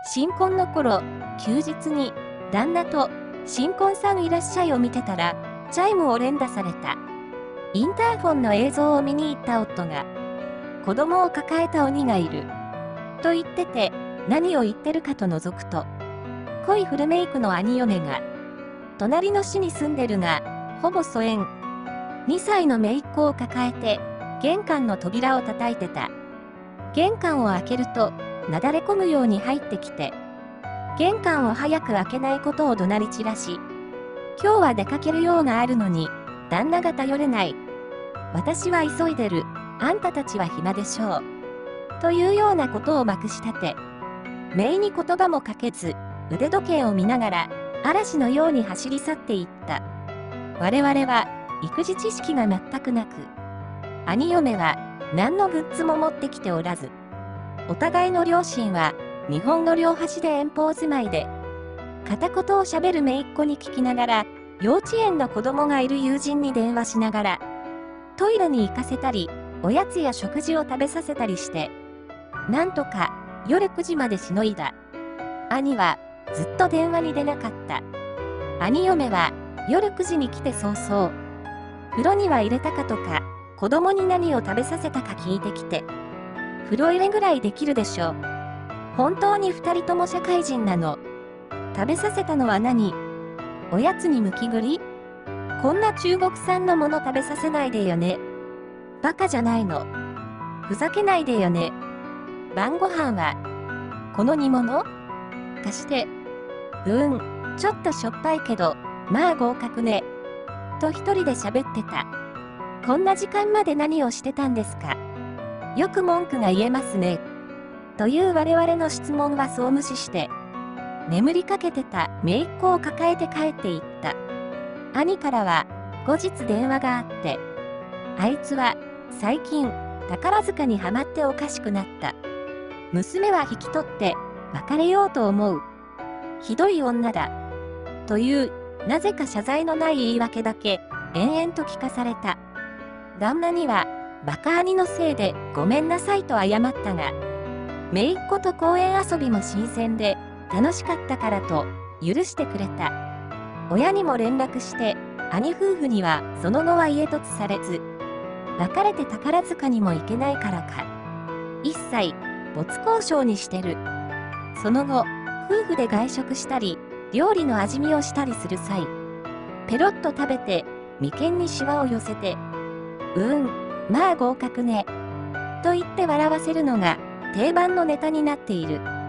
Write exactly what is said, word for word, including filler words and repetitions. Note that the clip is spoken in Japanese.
新婚の頃、休日に、旦那と、新婚さんいらっしゃいを見てたら、チャイムを連打された。インターフォンの映像を見に行った夫が、子供を抱えた鬼がいる。と言ってて、何を言ってるかと覗くと、濃いフルメイクの兄嫁が、隣の市に住んでるが、ほぼ疎遠。にさいの姪っ子を抱えて、玄関の扉を叩いてた。玄関を開けると、なだれ込むように入ってきて、玄関を早く開けないことを怒鳴り散らし、今日は出かける用があるのに、旦那が頼れない。私は急いでる。あんたたちは暇でしょう。というようなことをまくし立て、姪に言葉もかけず、腕時計を見ながら、嵐のように走り去っていった。我々は、育児知識が全くなく、兄嫁は、何のグッズも持ってきておらず、お互いの両親は、日本の両端で遠方住まいで、片言をしゃべる姪っ子に聞きながら、幼稚園の子供がいる友人に電話しながら、トイレに行かせたり、おやつや食事を食べさせたりして、なんとか夜くじまでしのいだ。兄はずっと電話に出なかった。兄嫁は夜くじに来て早々、風呂には入れたかとか、子供に何を食べさせたか聞いてきて、風呂入れぐらいできるでしょ。本当に二人とも社会人なの。食べさせたのは何？おやつにむき栗？こんな中国産のもの食べさせないでよね。バカじゃないの。ふざけないでよね。晩ご飯は、この煮物？貸して。うーん、ちょっとしょっぱいけど、まあ合格ね。と一人で喋ってた。こんな時間まで何をしてたんですか？よく文句が言えますね。という我々の質問はそう無視して、眠りかけてた姪っ子を抱えて帰っていった。兄からは後日電話があって、あいつは最近宝塚にはまっておかしくなった。娘は引き取って別れようと思う。ひどい女だ。という、なぜか謝罪のない言い訳だけ延々と聞かされた。旦那にはバカ兄のせいでごめんなさいと謝ったが、姪っ子と公園遊びも新鮮で楽しかったからと許してくれた。親にも連絡して、兄夫婦にはその後は家凸されず、別れて宝塚にも行けないからか。一切、没交渉にしてる。その後、夫婦で外食したり、料理の味見をしたりする際、ペロッと食べて、眉間にシワを寄せて、うーん、まあ合格ね。と言って笑わせるのが定番のネタになっている。